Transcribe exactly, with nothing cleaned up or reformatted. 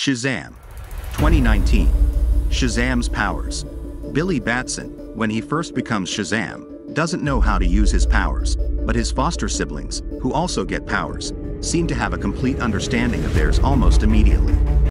Shazam. twenty nineteen. Shazam's powers. Billy Batson, when he first becomes Shazam, doesn't know how to use his powers, but his foster siblings, who also get powers, seem to have a complete understanding of theirs almost immediately.